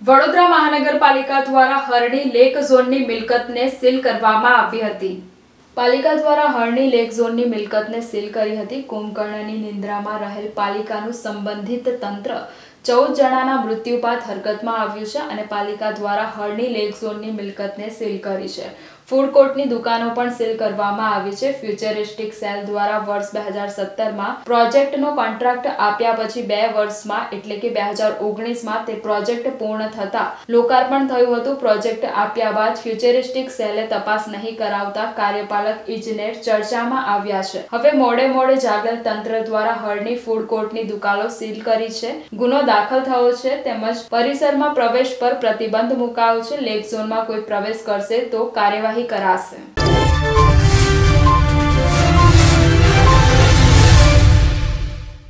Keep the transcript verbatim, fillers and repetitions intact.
વડોદરા મહાનગરપાલિકા દ્વારા હરણી લેક ઝોનની મિલકતને સીલ કરવામાં આવી હતી। પાલિકા દ્વારા હરણી લેક ઝોનની મિલકતને સીલ કરી હતી। કુંભકર્ણની નિંદ્રામાં રહેલ પાલિકાનું સંબંધિત તંત્ર ચૌદ જણાના મૃત્યુ બાદ હરકતમાં આવ્યું છે અને પાલિકા દ્વારા હરણી લેક ઝોનની મિલકતને સીલ કરી છે। ફૂડ કોર્ટની દુકાનો પણ સીલ કરવામાં આવી છે। ફ્યુચરિસ્ટિક સેલ દ્વારા વર્ષ બે હજાર સત્તર માં પ્રોજેક્ટનો કોન્ટ્રાક્ટ આપ્યા પછી બે વર્ષમાં એટલે કે બે હજાર ઓગણીસ માં તે પ્રોજેક્ટ પૂર્ણ થતા લોકાર્પણ થયું હતું। પ્રોજેક્ટ આપ્યા બાદ ફ્યુચરિસ્ટિક સેલે તપાસ નહીં કરાવતા કાર્યપાલક ઇજનેર ચર્ચામાં આવ્યા છે। હવે મોડે મોડે જાગેલ તંત્ર દ્વારા હરણી ફૂડ કોર્ટની દુકાનો સીલ કરી છે। ગુનો દાખલ થયો છે તેમજ પરિસરમાં પ્રવેશ પર પ્રતિબંધ મુકાયો છે। લેક ઝોનમાં કોઈ પ્રવેશ કરશે તો કાર્યવાહી कराશે।